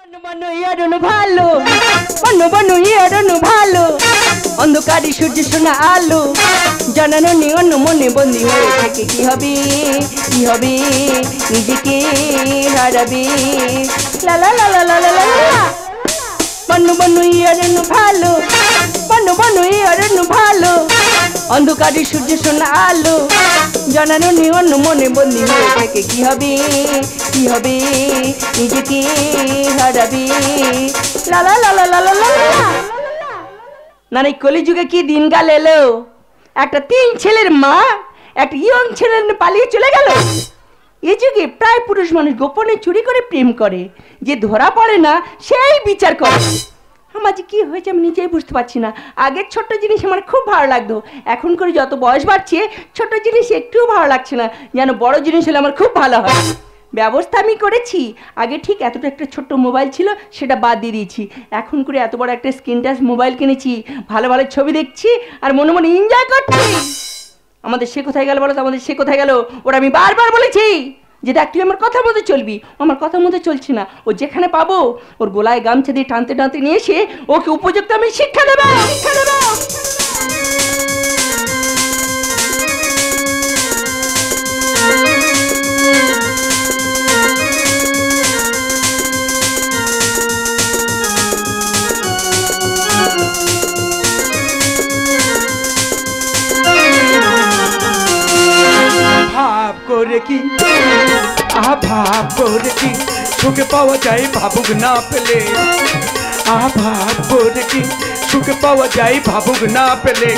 ভালো অন্য বনু ইয়ারনু ভালো অন্ধকারী সূর্য সোনা আলো জানানো নি অন্য মনে বন্দি হয়ে থাকে কি হবে নিজেকে হারাবে লা লা লা লা লা লা লা বনু বনু ইয়ারনু ভালো বনু ইয়ারনু ভালো অন্ধকারী সূর্য সোনা আলো জানানো নি অন্য মনে বন্দি হয়ে থাকে কি হবে নিজেকে হারাবে লা লা লা লা লা লা লা না এই কলিযুগে কি দিনকাল এলো একটা 3 ছেলের মা একটা ইয়ং ছেলের পালিয়ে চলে গেল এই যুগে প্রায় পুরুষ মানুষ গোপনে চুরি করে প্রেম করে যে ধরা পড়ে না সেই বিচার করে আমার যে কি হয়েছে আমি নিজেই বুঝতে পারছি না আগের ছোট্ট জিনিস আমার খুব ভালো লাগতো এখন করে যত বয়স বাড়ছে ছোট জিনিস একটুও ভালো লাগছে না যেন বড় জিনিস হলে আমার খুব ভালো হয় ব্যবস্থা আমি করেছি আগে ঠিক এতটা একটা ছোট্ট মোবাইল ছিল সেটা বাদ দিয়ে দিয়েছি এখন করে এত বড় একটা স্ক্রিন টাচ মোবাইল কিনেছি ভালো ভালো ছবি দেখছি আর মনে মনে এনজয় করছি আমাদের সে কোথায় গেল বলো তো আমাদের সে কোথায় গেল ওরা আমি বারবার বলেছি যে দেখ তুই আমার কথার মধ্যে চলবি আমার কথার মধ্যে চলছি না ও যেখানে পাবো ওর গোলায় গামছা দিয়ে টানতে টানতে নিয়ে এসে ওকে উপযুক্ত আমি শিক্ষা দেবো ভাব করে কি ভাব করে কি সুখে পাওয়া যায় ভাবুক না পেলে ভাব করে কি সুখে পাওয়া যায় ভাবুক না পেলে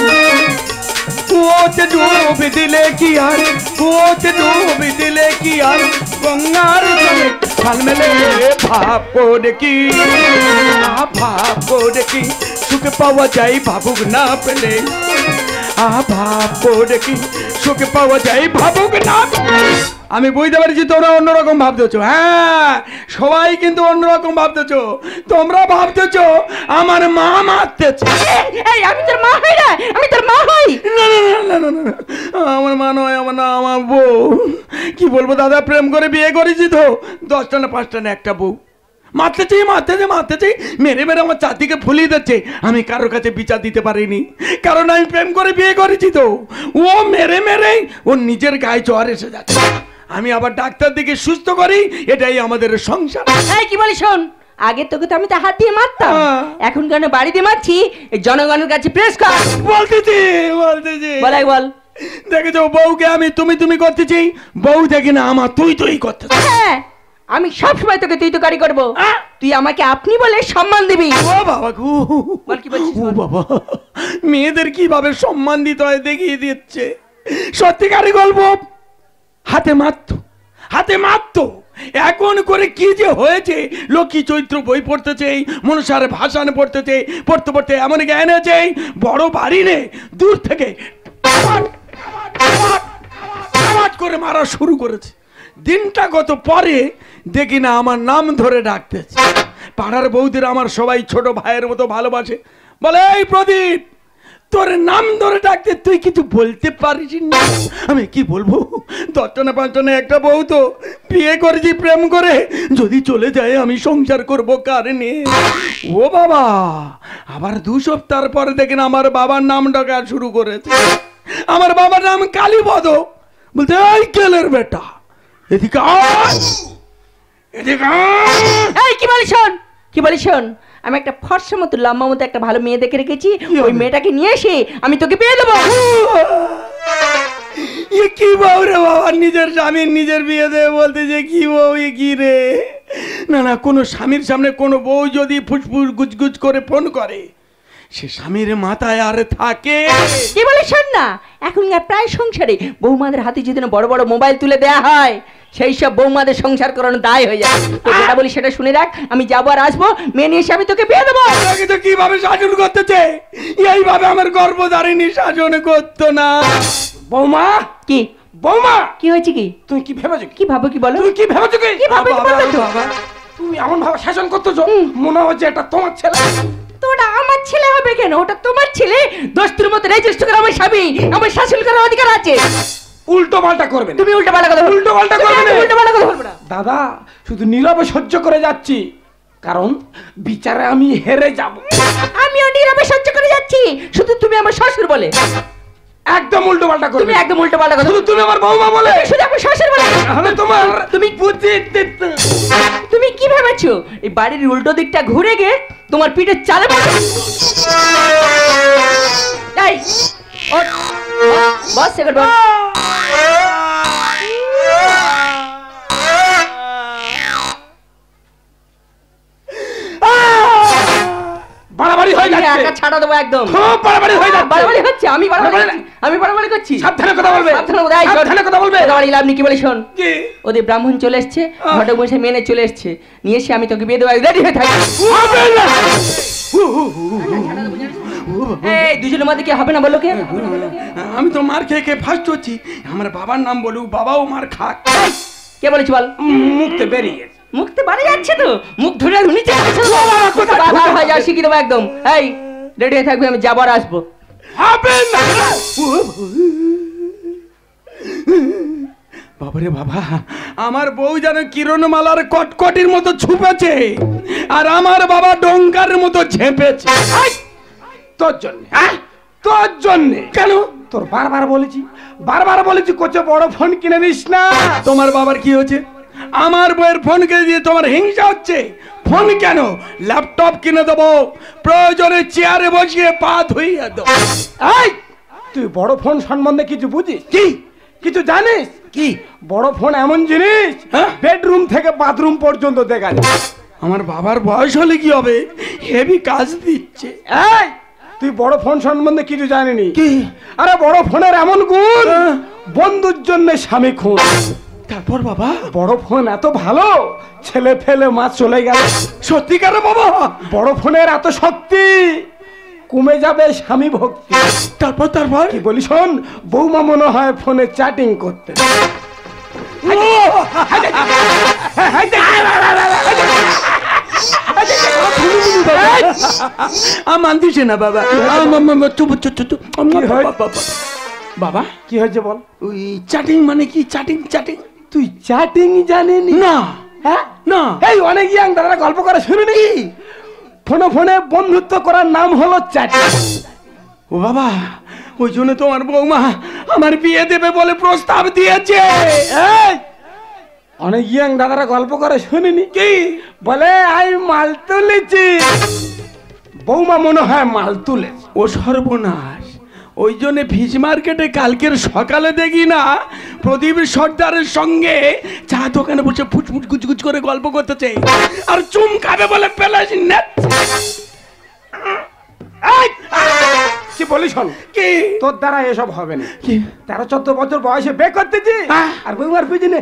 কুয়োতে ডুবে দিলে কি আর কুয়োতে ডুবে দিলে কি আর গঙ্গার জলে ফাল মেলে ভাব করে কি ভাব করে কি সুখে পাওয়া যায় ভাবুক না পেলে ভাব করে কি সুখে পাওয়া যায় ভাবুক না আমি বুঝতে পারছি তোমরা অন্যরকম ভাবতেছো হ্যাঁ সবাই কিন্তু অন্যরকম ভাবতেছো তোমরা ভাবতেছো আমার মা মারতেছে আমি তোর মা হই না আমি তোর মা হই না আমার মা নয় আমার না আমার বউ কি বলবো দাদা প্রেম করে বিয়ে করেছি তো 10টা না 5টা না একটা বউ মারতেছে মেরে আমার চারদিকে ফুলিয়ে দিচ্ছে আমি কারোর কাছে বিচার দিতে পারিনি কারণ আমি প্রেম করে বিয়ে করেছি তো ও মেরে ওর নিজের গায়ে জ্বর এসে যাচ্ছে আমি আবার ডাক্তার দিকে সুস্থ করি এটাই আমাদের সংসার কি বলি শোন আগে তোকে তো আমি তো হাত দিয়ে মারতাম এখন কেন বাড়ি দিয়ে মারছি জনগণের কাছে প্রেস কর বলতেছি বল দেখেছো বউকে আমি তুমি করতেছি বউ দেখি না আমার তুই করতেছি হ্যাঁ আমি সব সময় তোকে তুই তো গাড়ি করবো তুই আমাকে আপনি বলে সম্মান দিবি ও বাবা গো বল কি বলছিস ও বাবা মেয়েদের কিভাবে সম্মান দিতে হয় দেখিয়ে দিচ্ছে সত্যিকারই গল্প হাতে মারতো এখন করে কি যে হয়েছে লক্ষ্মী চৈত্র বই পড়তেছে মনসার ভাষণ পড়তে এমন জ্ঞান আছে বড় বাড়ি নে দূর থেকে আওয়াজ করে মারা শুরু করেছে দিনটা গত পরে দেখি না আমার নাম ধরে ডাকতেছে পাড়ার বৌদিরা আমার সবাই ছোট ভাইয়ের মতো ভালোবাসে বলে এই প্রদীপ তোর নাম ধরে ডাকতে তুই কিছু বলতে পারিস না আমি কি বলবো 10টা না 5টা না একটা বউ তো বিয়ে করেছি প্রেম করে যদি চলে যায় আমি সংসার করবো কার নিয়ে ও বাবা আবার 2 সপ্তাহ পরে দেখি না আমার বাবার নাম ডাকা শুরু করেছে আমার বাবার নাম কালীপদ বলতে এই কেলের বেটা এদিকে কি বলি শোন আমি একটা ফর্সা মতো লম্বা মতো একটা ভালো মেয়ে দেখে রেখেছি ওই মেয়েটাকে নিয়ে এসে আমি তোকে পেয়ে দেবো কি বউ রে বাবা নিজের স্বামীর নিজের বিয়ে দেবে বলতে যে কি বউ কি রে না কোনো স্বামীর সামনে কোনো বউ যদি ফুসফুস গুজগুজ করে ফোন করে সে স্বামীর মাথায় আর থাকে কি বলে শোন না এখন প্রায় সংসারে বৌমাদের হাতে যদি বড় বড় মোবাইল তুলে দেওয়া হয় সেই সব বৌমাদের সংসার করানো দায় হয়ে যায় তো যেটা বলি সেটা শুনে রাখ আমি যাবো আর আসবো মেয়ে নিয়ে এসে আমি তোকে পেয়ে দেবো তো কিভাবে শাসন করতেছে এইভাবে আমার গর্ভধারিণী শাসন করতো না বৌমা কি হয়েছে কি তুমি কি ভেবেছো কি ভাবো কি বলো তুমি কি ভেবেছো কি ভাবো বাবা তুমি এমন ভাবে শাসন করতেছো মনে হচ্ছে এটা তোমার ছেলে তো ওটা আমার ছেলে হবে কেন ওটা তোমার ছেলে দোস্তের মতো রেজিস্টার করে আমার স্বামী আমার শাসন করার অধিকার আছে উল্টো পাল্টা করবে তুমি উল্টো পাল্টা কথা বলবে না দাদা শুধু নীরবে সহ্য করে যাচ্ছি কারণ বিচারে আমি হেরে যাব। আমিও নীরবে সহ্য করে যাচ্ছি, শুধু তুমি আমার শ্বশুর বলে। একদম উল্টো পাল্টা করবে। তুমি একদম উল্টো পাল্টা কথা। শুধু তুমি আমার বৌমা বলে। শুধু আমার শ্বশুর বলে। তাহলে তোমার তুমি বুদ্ধি তুমি কি ভেবেছো এই বাড়ির উল্টো দিকটা ঘুরে গিয়ে তোমার পিঠে চালে পড়বে? এই ওঠ, বস সেকেন্ড বস। বাড়াবাড়ি হয়ে যাচ্ছে। একা ছাড়া দেবো একদম। খুব বাড়াবাড়ি হয়ে যাচ্ছে। বাড়াবাড়ি হচ্ছে, আমি বাড়াবাড়ি করছি। সাবধানে কথা বলবে। সাবধানে কথা বলবে। আপনি কি বলে শোন, ওদের ব্রাহ্মণ চলে এসছে, ঘটক মশাই মেনে চলে এসছে, নিয়ে এসে আমি তোকে বিয়ে দেবো, রেডি হয়ে থাকি। এই দুজনের মধ্যে কি হবে না বলো? কে? আমি তো মার খেয়ে খেয়ে ফার্স্ট হচ্ছি। আমার বাবার নাম বলুক, বাবাও মার খাক। কে বলেছি বল? মুখতে বেরিয়ে মুখতে বাড়ি যাচ্ছে তো, মুখ ধরে নিচে হয়ে যা, শিখিয়ে দেবো একদম। এই রেডি হয়ে থাকবে, আমি যাবো আর আসবো। হবে না বাবারে বাবা, আমার বউ যেন কিরণমালার কটকটির মতো ছুপেছে, আর আমার বাবা ডঙ্কার মতো ঝেপেছে। তোর জন্য, তোর জন্য। কেন? তোর বারবার বলেছি কোচে বড় ফোন কিনে দিস না। তোমার বাবার কি হয়েছে? আমার বউয়ের ফোন কিনে দিয়ে তোমার হিংসা হচ্ছে? ফোন কেন, ল্যাপটপ কিনে দেবো, প্রয়োজনে চেয়ারে বসিয়ে পা ধুইয়ে দেবো। এই তুই বড় ফোন সম্বন্ধে কিছু বুঝিস? কি কিছু জানিস? কি বড় ফোন এমন জিনিস, বেডরুম থেকে বাথরুম পর্যন্ত দেখা যায়। আমার বাবার বয়স হলে কি হবে, হেভি কাজ দিচ্ছে। এই তুই বড় ফোন সম্বন্ধে কিছু জানিনি? কি? আরে বড় ফোনের এমন গুণ, বন্ধুর জন্য স্বামী খুন। তারপর বাবা বড় ফোন এত ভালো, ছেলে ফেলে মা চলে গেল। সত্যিকারে বাবা? বড় ফোনের এত শক্তি, কমে যাবে স্বামী ভক্তি। তারপর কি বলি শোন, বৌমা মনে হয় ফোনে চ্যাটিং করতে। মানতিছে না বাবা। বাবা কি হয়েছে বল? ওই চ্যাটিং মানে কি? চ্যাটিং তুই চ্যাটিং জানিনি? না। হ্যাঁ না, এই অনেক ইয়াং দাদারা গল্প করে শুনিনি? ফোনে বন্ধুত্ব করার নাম হলো চ্যাটিং। ও বাবা, ওই জন্য তোমার বৌমা আমার বিয়ে দেবে বলে প্রস্তাব দিয়েছে। অনেক ইয়াং দাদারা গল্প করে শুনিনি? কি বলে? আমি মাল তুলেছি, বৌমা মনে হয় মাল তুলে। ও সর্বনাশ! ওই জন্য ফিশ মার্কেটে কালকের সকালে দেখি না প্রদীপ সর্দারের সঙ্গে চা দোকানে বসে ফুচফুচ গুচগুচ করে গল্প করতে চাই, আর চুম খাবে বলে পেলাস না। কি বলিস? কি তোর দ্বারা এসব হবে না। 13-14 বছর বয়সে বে করতেছি, আর বউমার পিছনে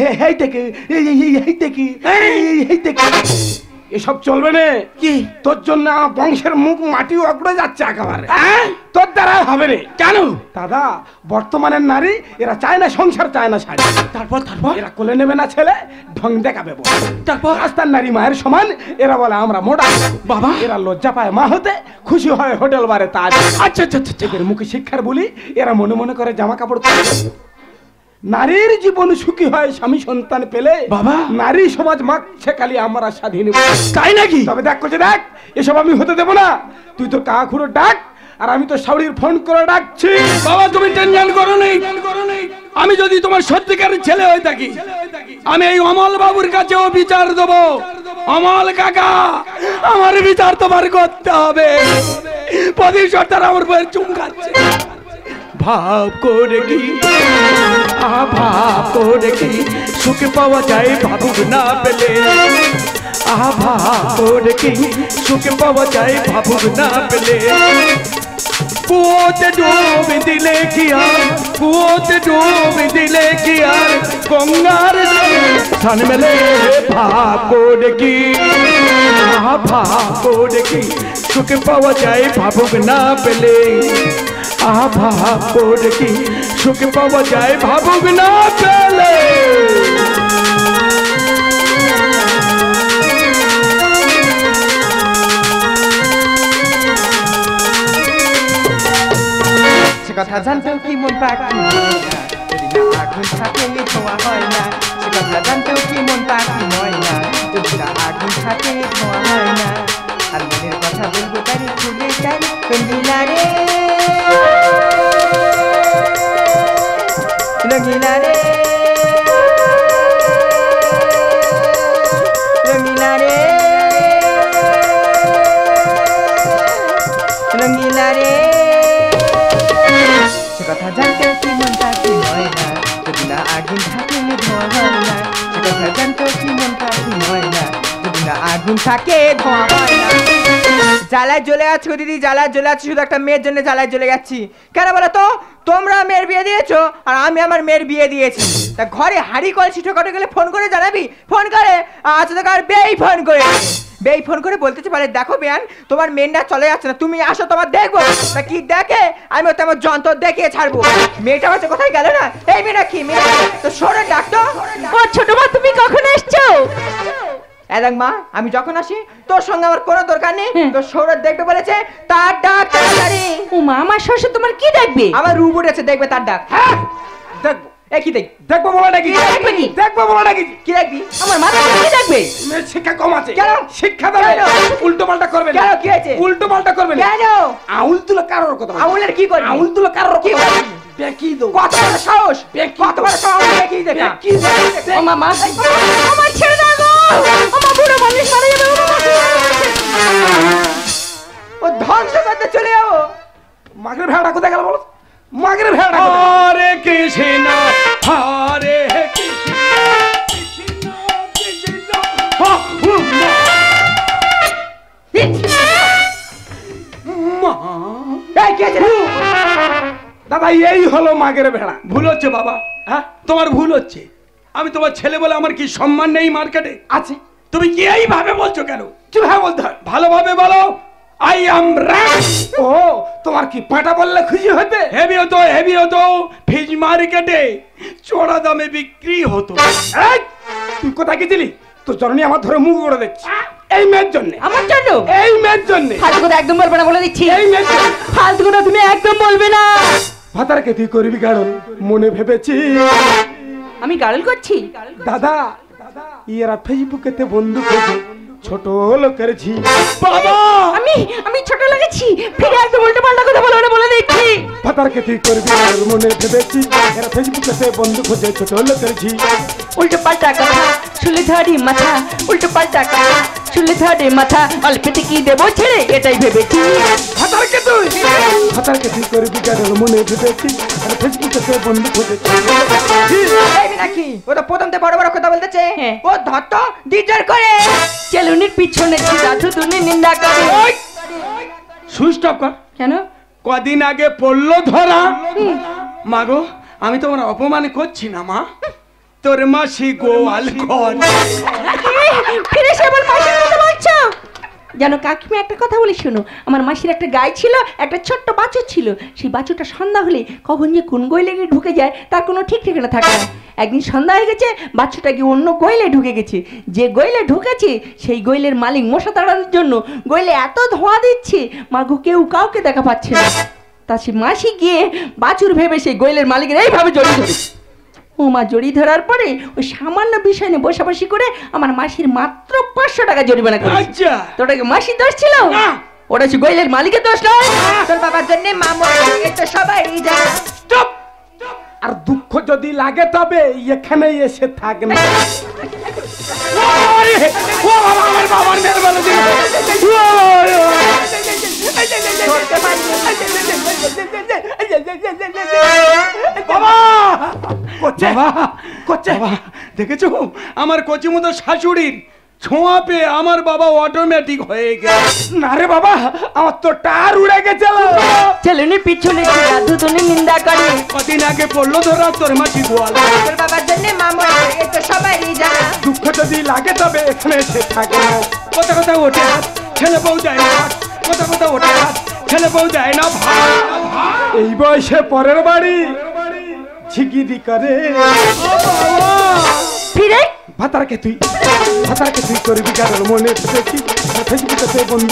এসব চলবে না। কি তোর জন্য বংশের মুখ মাটি অগড়ে যাচ্ছে একেবারে। তোর দ্বারা হবে না। কেন দাদা? বর্তমানের নারী এরা চায় না সংসার, চায় না শাড়ি। তারপর এরা কোলে নেবে না ছেলে, ঢং দেখাবে। তারপর রাস্তার নারী মায়ের সমান, এরা বলে আমরা মোটা বাবা। এরা লজ্জা পায় মা হতে, খুশি হয় হোটেল বারে তাজ। আচ্ছা, এদের মুখে শিক্ষার বলি, এরা মনে মনে করে জামা কাপড়। নারীর জীবন সুখী হয় স্বামী সন্তান পেলে বাবা। নারী সমাজ মাগছে খালি আমরা স্বাধীন। তাই নাকি? তবে দেখ এসব আমি হতে দেবো না। তুই তো কাকুরো ডাক, আর আমি তো শাওড়ির ফোন করে ডাকছি। বাবা তুমি টেনশন করো না, আমি যদি তোমার সত্যিকারের ছেলে হয়ে থাকি, আমি এই অমল বাবুর কাছেও বিচার দেবো। অমল কাকা, আমার বিচার তোমার করতে হবে। প্রদীপ সর্দার আমার বইয়ের চুম খাচ্ছে। ভাব করে কি, ভাব করে কি সুখ পাওয়া যায় ভাবুক না পেলে। ভাব করে কি সুখ পাওয়া যায় ভাবুক না পেলে। কুয়োতে ডুব দিলে কি আর, কুয়োতে ডুব দিলে কি আর গঙ্গার স্থান মেলে। ভাব করে কি, ভাব করে কি সুখ পাওয়া যায় ভাবুক না পেলে। ভাব করে কি সুখ পাওয়া যায় ভাবুক না পেলে। সে কথা জানতেও কি মন পাখি, যদি না আগুন থাকলে ধোঁয়া হয় না, সে কথা জানতেও কি মনটা কি হয় না, যদি না আগুন থাকে ধোঁয়া হয় না। আর মনের কথা বলবো তারে খুলে যাই রঙ্গিলা রে, রঙ্গিলা রে, রঙ্গিলা রে, রঙ্গিলা রে। সে কথা জানতেও কি মনটা কি হয় না, যদি না আগুন থাকে ধোঁয়া হয় না, সে কথা জানতেও কি মনটা কি হয় না, যদি না আগুন থাকে ধোঁয়া হয় না। জ্বালায় জ্বলে আছো দিদি, জ্বালায় জ্বলে আছি, শুধু একটা মেয়ের জন্য জ্বালায় জ্বলে যাচ্ছি। কেন বলো তো? তোমরা মেয়ের বিয়ে দিয়েছো আর আমি আমার মেয়ের বিয়ে দিয়েছি, তা ঘরে হাড়ি কলসি ঠোকাটে গেলে ফোন করে জানাবি? ফোন করে আচ্ছা তো কার বেই ফোন করে, বেই ফোন করে বলতেছে পারে দেখো বেয়ান তোমার মেয়েটা চলে যাচ্ছে না, তুমি আসো তোমার দেখবো। তা কি দেখে? আমি ওতে আমার যন্ত্র দেখিয়ে ছাড়বো। মেয়েটা হচ্ছে কোথায় গেল না? এই মেয়েটা কি মেয়ে তো সরে ডাকতো। ও ছোট মা, তুমি কখন এসছো? দেখ মা, আমি যখন আসি তোর সঙ্গে আমার কোনো দরকার নেই, তোর সৌরভ দেখবে বলেছে, তার ডাক তাড়াতাড়ি। ও মা, আমার শ্বশুর তোমার কি দেখবে? আমার রূপ উঠেছে, দেখবে তার ডাক। হ্যাঁ দেখবো। এ কি দেখ? দেখবো বলো নাকি? দেখবে কি? দেখবো বলো নাকি? কি দেখবি? আমার মাথা কি দেখবে? মেয়ের শিক্ষা কম আছে। কেন? শিক্ষা দেবে, কেন? উল্টো পাল্টা করবে না। কেন? কি হয়েছে? উল্টো পাল্টা করবে না। কেন? আউল তুলো কারোর কথা বলবে। আউলের কি করবি? আউল তুলো কারোর কি কথা করবি? বলবে। বেকি দাও। কত বড় সাহস, বেকি কত বড় সাহস, দেখি দেখা। বেকি দাও। ও মামা, আমার ছেড়ে দাও গো, আমার বুড়ো মানুষ মারা যাবে। ও ধ্বংস করতে চলে যাবো। মাগের ভেড়া কোথায় গেল বলো? মাগের ভেড়া হরে কৃষ্ণ, হরে কৃষ্ণ, কৃষ্ণ কৃষ্ণ মা। এই কি হয়েছে রে? দাদা এই হলো মাগের ভেড়া। ভুল হচ্ছে বাবা, হ্যাঁ তোমার ভুল হচ্ছে। আমি তোমার ছেলে বলে আমার কি সম্মান নেই মার্কেটে? আছে। তুমি কি এইভাবে বলছো কেন? কিভাবে বলতে হয়? ভালোভাবে বলো, আই অ্যাম রাম। ও তোমার কি পাটা বললে খুশি হতে? হেভি হতো, হেভি হতো। ফিজ মার্কেটে চড়া দামে বিক্রি হতো। এই তুই কোথায় গেছিলি? তোর জন্য আমার ধরে মুখ করে দিচ্ছি। এই মেয়ের জন্য। আমার জন্য? এই মেয়ের জন্য। ফালতু কথা একদম বলবে না, বলে দিচ্ছি। এই মেয়ের জন্য। ফালতু কথা তুমি একদম বলবে না। ভাতারকে তুই করবি কারণ মনে ভেবেছি আমি গার্ল করছি? দাদা এরা ফেসবুকেতে বন্ধু খোঁজে, ছোট লোকের ঝি। বাবা আমি ছোট লাগেছি, ফিরে একদম উল্টো পাল্টা কথা বলবে না, বলে দিচ্ছি। ভাতারকে তুই করবি কারণ মনে ভেবেছি এরা ফেসবুকেতে বন্ধু খোঁজে, ছোট লোকের ঝি। উল্টো পাল্টা কথা শুলে ধরি মাথা, উল্টো পাল্টা কথা শুলে ধরে মাথা, অল্পেতে কি দেবো ছেড়ে এটাই ভেবেছি। ভাতারকে তুই করবি কারণ মনে ভেবেছি এরা ফেসবুকেতে বন্ধু খোঁজে, ছোট লোকের ঝি। এই নাকি ও তো প্রথম থেকে বড় বড় কথা বলতেছে। হ্যাঁ। ও ধত্ত ডিজার করে চেলুনির পিছনে দাদু তুমি নিন্দা করে। সুইচ অফ কর। কেন? কদিন আগে পড়লো ধরা। মাগো আমি তোমার অপমান করছি না মা, তোর মাসি গোয়াল ঘর। ফিরে এসে আমার মাসির কথা বলছো? জানো কাকিমা, একটা কথা বলি শোনো। আমার মাসির একটা গাই ছিল, একটা ছোট্ট বাছুর ছিল। সেই বাছুরটা সন্ধ্যা হলে কখন যে কোন গইলে গিয়ে ঢুকে যায় তার কোনো ঠিক ঠিকানা থাকে না। একদিন সন্ধ্যা হয়ে গেছে, বাছুরটা গিয়ে অন্য গইলে ঢুকে গেছে। যে গইলে ঢুকেছে সেই গইলের মালিক মশা তাড়ানোর জন্য গইলে এত ধোঁয়া দিচ্ছে, মাগো কেউ কাউকে দেখা পাচ্ছে না। তা সে মাসি গিয়ে বাছুর ভেবে সেই গইলের মালিকের এইভাবে জড়িয়ে ধরে। ও মা, জড়িয়ে ধরার পরে ওই সামান্য বিষয় নিয়ে বসাবসি করে আমার মাসির মাত্র 500 টাকা জরিমানা করে। আচ্ছা তো ওটা কি মাসির দোষ ছিল? ওটা হচ্ছে গইলের মালিকের দোষ নয়। তোর বাবার জন্য মা মরে গেছে, সবাই জানে। চুপ। আর দুঃখ যদি লাগে তবে এখানে এসে থাক না। ও বাবা, আমার বাবার মেয়ের বলে দিল। বাবা কোচে কোচে দেখেছো আমার কচি মতো শাশুড়ির ছোঁয়া পেয়ে আমার বাবা অটোমেটিক হয়ে গেল। না রে বাবা, আমার তো টার উড়ে গেছিল। ছেলের পিছনে দাদু তুমি নিন্দা করে। কদিন আগে পড়লো ধরা তোর মাসি গোয়াল। তোর বাবার জন্য মা মরে গেছে, সবাই জানে। দুঃখ যদি লাগে তবে এখানে এসে থাকে না। কথা কথা ওঠে হাত, ছেলে বউ যায় না ভাত। কথা কথা ওঠে হাত, ছেলে বউ যায় না ভাত। এই বয়সে পরের বাড়ি ঝিগিরি করে। ফিরে ভাতারকে তুই ভাতাকে তুই করবি কারণ মনে দেখি ফেসবুকে বন্ধু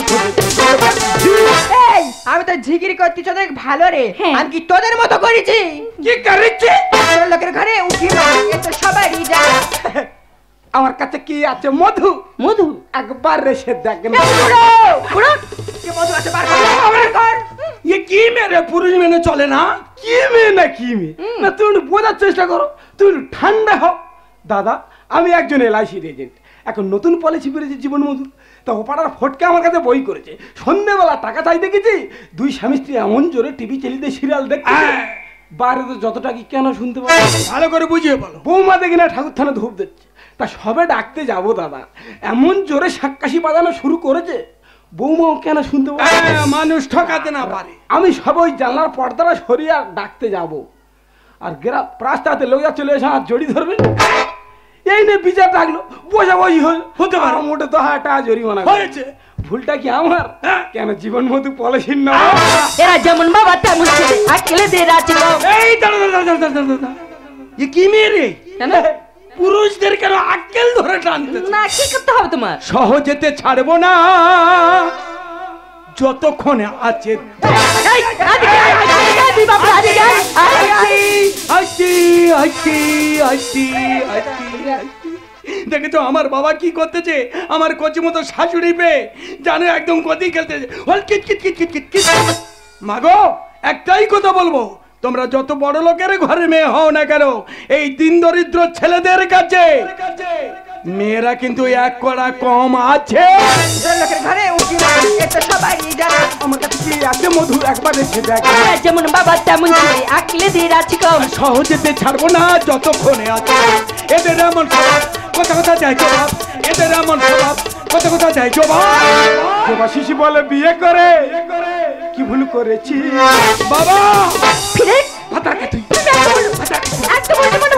এই আমি তো ঝিগিরি করছি তোদের ভালো রে হ্যাঁ। আমি কি তোদের মতো করেছি কি করেছে তোর লোকের ঘরে উঠি না এ তো সবারই জানা আমার কাছে কি আছে মধু মধু একবার রেসে দেখ না বুড়ো কি মধু আছে বার কর বার কর ये কি মেরে পুরুষ মেনে চলে না কি মেয়ে না কি মেয়ে না তুমি একটু বোঝার চেষ্টা করো তুমি একটু ঠান্ডা হও দাদা আমি একজন এলআইসি এজেন্ট এখন নতুন পলিসি বেরিয়েছে জীবন মধু তা ও পাড়ার ফটকে আমার কাছে বই করেছে সন্ধ্যেবেলা টাকা চাই দেখেছি দুই স্বামী স্ত্রী এমন জোরে টিভি চালিয়ে সিরিয়াল দেখছে বাইরে তো যতটা কি কেন শুনতে পাবো ভালো করে বুঝিয়ে বলো বৌমা দেখি না ঠাকুর থানা ধূপ দিচ্ছে তা সবে ডাকতে যাবো দাদা এমন জোরে শাক্কাশি বাজানো শুরু করেছে বৌমাও কেন শুনতে পাবে মানুষ ঠকাতে না পারে আমি সবাই জানলার পর্দাটা সরিয়ে আর ডাকতে যাব আর গ্রাম রাস্তাতে লোক চলে এসে আর জড়ি ধরবে এই নে বিচার ডাকলো বোঝাবুঝি হতে পারে মোটে তো হাটা জরিমানা হয়েছে ভুলটা কি আমার কেন জীবন মধু পলিসির না এরা যেমন বাবা তেমন ছেলে আকেলে দে রাজি এই দাঁড়া এ কি মেয়ে রে কেন পুরুষদের কেন আক্কেল ধরে টানতে না কি করতে হবে তোমার সহজেতে ছাড়বো না যতক্ষণে আছে এই আদিকে আদিকে বাবা আদিকে দেখে তো আমার বাবা কি করতেছে আমার কচি মতো শাশুড়ি পেয়ে জানো একদম গতি খেলতেছে মাগো একটাই কথা বলবো তোমরা যত বড় লোকের ঘরে মেয়ে হও না কেন এই দিন দরিদ্র ছেলেদের কাছে মেয়েরা কিন্তু এক কড়া কম আছে তোর লোকের ঘরে উঠি না এ তো সবারই জানা আমার কাছে কি আছে মধু একবার এসে দেখ এরা যেমন বাবা তেমন ছেলে আকেলে দে রাজি সহজেতে ছাড়বো না যতক্ষণে আছে এদের এমন স্বভাব কথা কথা যায় জবাব এদের এমন স্বভাব কথা কথা যায় জবাব শিশু বলে বিয়ে করে কি ভুল করেছি বাবা ফিরে ভাতাকে তুই একদম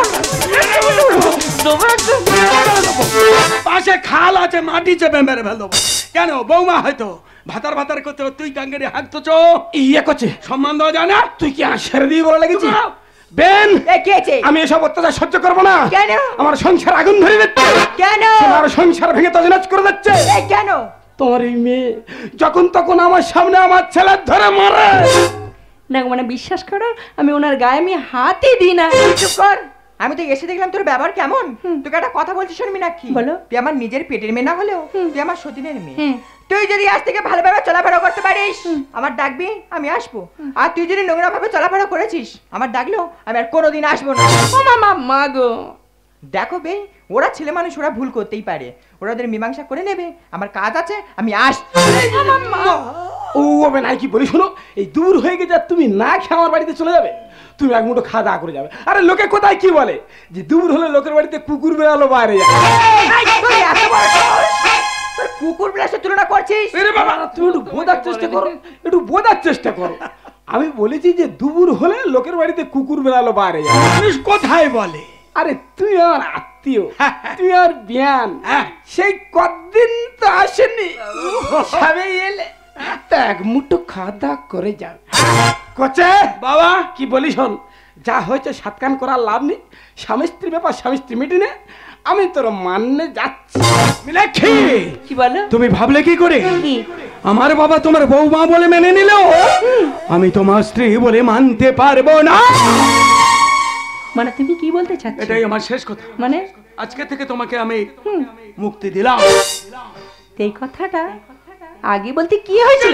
পাশে খাল আছে মাটি চেপে মেরে ফেলবো কেন বৌমা হয়তো ভাতার ভাতার করতে তুই টাঙ্গেরে হাঁকতেছ ইয়ে করছে সম্মান দেওয়া যায় না তুই কি ছেড়ে দিয়ে বলে লেগেছি বেন আমি এসব অত্যাচার সহ্য করবো না কেন আমার সংসার আগুন ধরে দিচ্ছে কেন আমার সংসার ভেঙে তজনাজ করে দিচ্ছে কেন তোমার এই মেয়ে যখন তখন আমার সামনে আমার ছেলে ধরে মারে না মানে বিশ্বাস করো আমি ওনার গায়ে আমি হাতই দিই না চুপ কর আমি তো এসে দেখলাম তোর ব্যবহার কেমন তোকে একটা কথা বলছি শুনবি না কি বলো। তুই আমার নিজের পেটের মেয়ে না হলেও তুই আমার সতীনের মেয়ে তুই যদি আজ থেকে ভালোভাবে চলাফেরা করতে পারিস আমার ডাকবি আমি আসবো আর তুই যদি নোংরা ভাবে চলাফেরা করেছিস আমার ডাকলেও আমি আর কোনোদিন আসবো না ও মামা মা গো দেখো বে ওরা ছেলে মানুষ ওরা ভুল করতেই পারে ওরা ওদের মীমাংসা করে নেবে আমার কাজ আছে আমি আসছি ও হবে না কি বলি শোনো এই দূর হয়ে গেছে তুমি না খেয়ে আমার বাড়িতে চলে যাবে তুমি এক মুঠো খাওয়া দাওয়া করে যাবে আরে লোকে কোথায় কি বলে যে দূর হলে লোকের বাড়িতে কুকুর বেড়ালো বাইরে যাবে তুই এত বড় সাহস? তোর কুকুর বিলাসের তুলনা করছিস আরে বাবা তুমি একটু বোঝার চেষ্টা করো একটু বোঝার চেষ্টা করো আমি বলেছি যে দূর হলে লোকের বাড়িতে কুকুর বেড়ালো বাইরে যাবে মানুষ কোথায় বলে আরে তুই আমার আত্মীয় তুই আর বিয়ান সেই কদিন তো আসেনি সবে এলে তা এক মুঠো খাওয়া দাওয়া করে যাও কোচে বাবা কি বলি শোন যা হয়েছে সাতকান করার লাভ নেই স্বামী স্ত্রী ব্যাপার স্বামী স্ত্রী মিটিনে আমি তোর মাননে যাচ্ছি মিলাক্ষী কি বলো তুমি ভাবলে কি করে কি আমার বাবা তোমার বৌমা বলে মেনে নিল আমি তোমার স্ত্রী বলে মানতে পারবো না মানে তুমি কি বলতে চাচ্ছ এটাই আমার শেষ কথা মানে আজকে থেকে তোমাকে আমি মুক্তি দিলাম এই কথাটা আগে বলতে কি হয়েছিল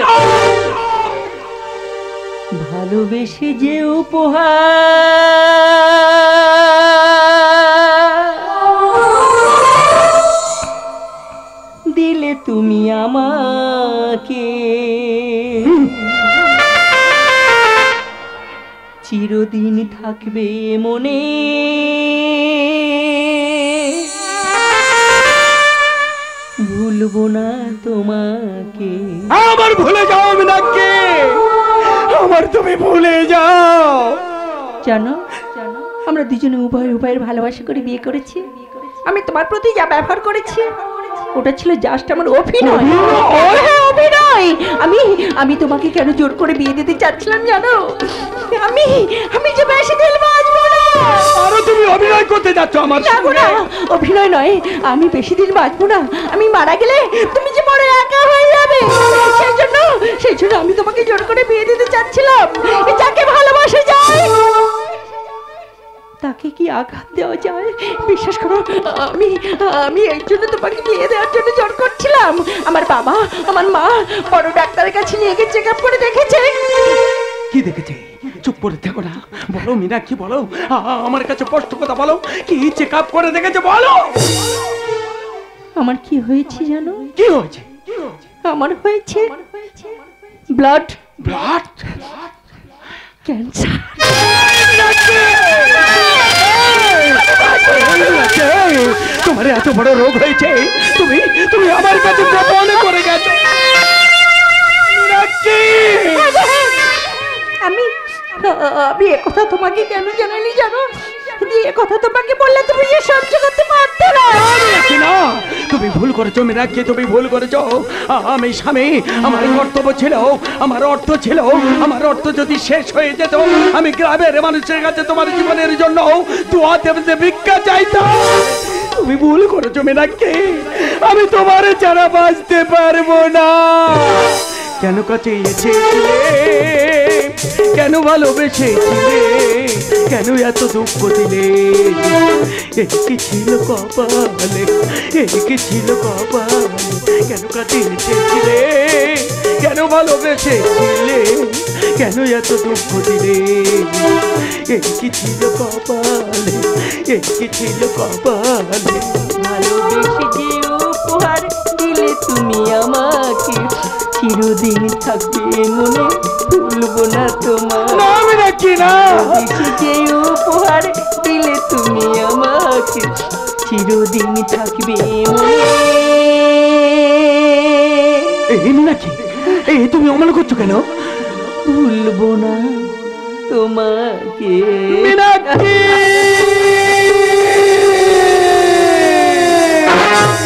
ভালোবেসে যে উপহার দিলে তুমি আমাকে চিরদিন থাকবে মনে ভুলবো না তোমাকে আমার ভুলে যাও মিনাকে আমার তুমি ভুলে যাও জানো আমরা দুজনে উভয়ের ভালোবাসা করে বিয়ে করেছি আমি তোমার প্রতি যা ব্যবহার করেছি ওটা ছিল জাস্ট আমার অভিনয় অভিনয় আমি তোমাকে কেন জোর করে বিয়ে দিতে চাচ্ছিলাম জানো আমি যে বেশি দিন বাঁচবো না আরো তুমি অভিনয় করতে যাচ্ছ আমার না গো না, সঙ্গে। অভিনয় নয়, আমি বেশি দিন বাঁচবো না। আমি মারা গেলে তুমি যে বড় একা হয়ে যাবে, সেই জন্য আমি তোমাকে জোর করে বিয়ে দিতে চাচ্ছিলাম। যাকে ভালোবাসা যায় তাকে কি আঘাত দেওয়া যায়? বিশ্বাস করো, আমি আমি এই জন্য তোমাকে বিয়ে দেওয়ার জন্য জোর করছিলাম। আমার বাবা, আমার মা বড় ডাক্তারের কাছে নিয়ে গিয়ে চেক আপ করে দেখেছে। কি দেখেছে? চুপ করে থেকো না, বলো মীনাক্ষী বলো, আমার কাছে স্পষ্ট কথা বলো, কি চেক আপ করে দেখেছে বলো। আমার কি হয়েছে জানো? কি হয়েছে? আমার হয়েছে ব্লাড ব্লাড ক্যান্সার। তোমার এত বড় রোগ হয়েছে, তুমি তুমি আমার কাছে গোপন করে গেছো। আমি আমি একথা তোমাকে কেন জানালি জানো? একথা তোমাকে বললে তুমি যে সহ্য করতে পারতে না। না, তুমি ভুল করেছো মীনাক্ষী, তুমি ভুল করেছো। আমি স্বামী, আমার কর্তব্য ছিল, আমার অর্থ ছিল, আমার অর্থ যদি শেষ হয়ে যেত আমি গ্রামের মানুষের কাছে তোমার জীবনের জন্য দোয়া দেবতে ভিক্ষা চাইতাম। তুমি ভুল করেছো মীনাক্ষী, আমি তোমার ছাড়া বাঁচতে পারবো না। কেন কাছে এসেছিলে, কেন ভালোবেসেছিলে, কেন এত দুঃখ দিলে? এই কি ছিল কপালে, এই কি ছিল কপালে? কেন কাছে এসেছিলে, কেন ভালোবেসেছিলে, কেন এত দুঃখ দিলে? এই কি ছিল কপালে, এই কি ছিল কপালে? ভালোবেসে যে উপহার দিলে তুমি আমাকে, চিরদিন থাকবে মনে, ভুলবো না তোমার। না মীনাক্ষী না, ভালোবেসে যে উপহার দিলে তুমি আমাকে, চিরদিন থাকবে মনে। এই মীনাক্ষী, এই তুমি অমল করছো কেন? ভুলবো না তোমাকে। মীনাক্ষী